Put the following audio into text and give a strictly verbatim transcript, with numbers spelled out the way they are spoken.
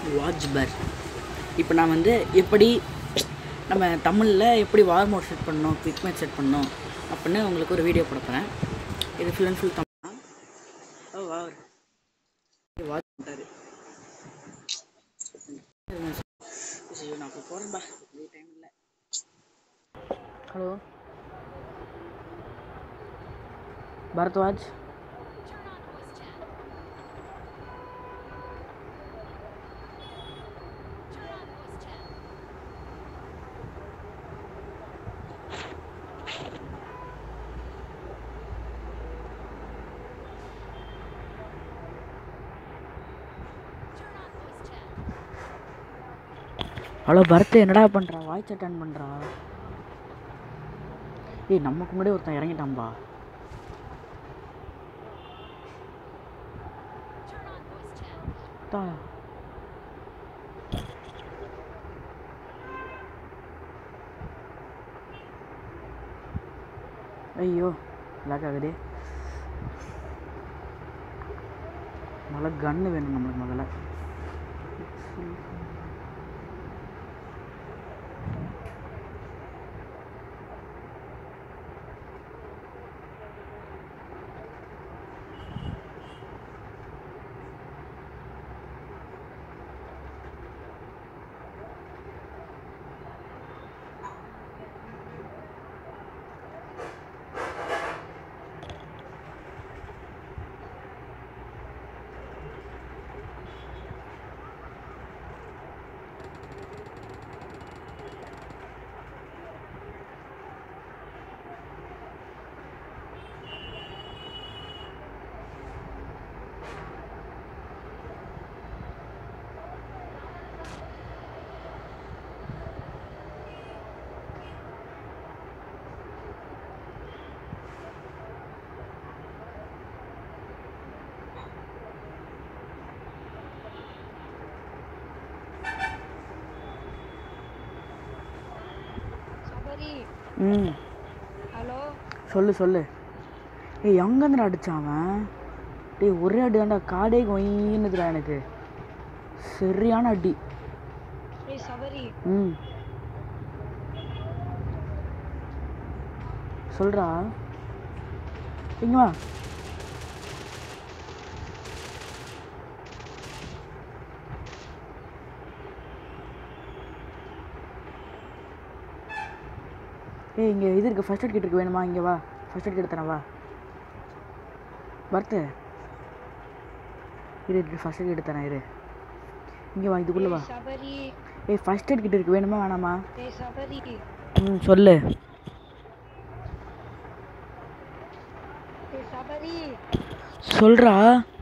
Watch per. இப்போ நான் வந்து எப்படி நம்ம தமிழில் எப்படி வார் மோட் செட் பண்ணணும், குவிக் மேட்ச் செட் பண்ணணும் அப்படின்னு உங்களுக்கு ஒரு வீடியோ கொடுப்பேன். இது ஃபுல் அண்ட் ஃபுல் தமிழ். ஓ வார் வாட்ச் பண்ணுறாரு. நான் இப்போ போகிறேன்பா, இதே டைம் இல்லை. ஹலோ பரத்வாஜ். ஹலோ பரத், என்னடா பண்ணுறா? வாய்ஸ் அட்டன் பண்ணுறா. ஏய் நமக்கு முன்னாடி ஒருத்தன் இறங்கிட்டான்பா. ஐயோ லாக் ஆகுது. முதல்ல கன்று வேணும் நம்மளுக்கு. முதல்ல ம் ஹலோ சொல்லு சொல்லு. ஏய் எங்கேருந்து அடித்தான் அவன்? டேய் ஒரே அடி தான்டா, காடே கொயின்னுதுடா எனக்கு. சரியான அடி. ஏய் சபரி. ம் சொல்கிறா. இங்கே வா. ஏய் இங்கே இது இருக்குது, ஃபஸ்ட் எய்ட் கிட் இருக்கு, வேணுமா? இங்கே வா, ஃபஸ்ட் எய்ட் கிட் எடுத்தேன். வா பர்த்து, இரு இரு ஃபஸ்ட் எய்ட் கிட் எடுத்தேன். இரு இங்கே வா, இதுக்குள்ளே வா. சபரி. ஏய் ஃபஸ்ட் எய்ட் கிட் இருக்குது, வேணுமா வேணாமா? ஏய் சபரி. ம் சொல்லு. ஏய் சபரி சொல்கிறா.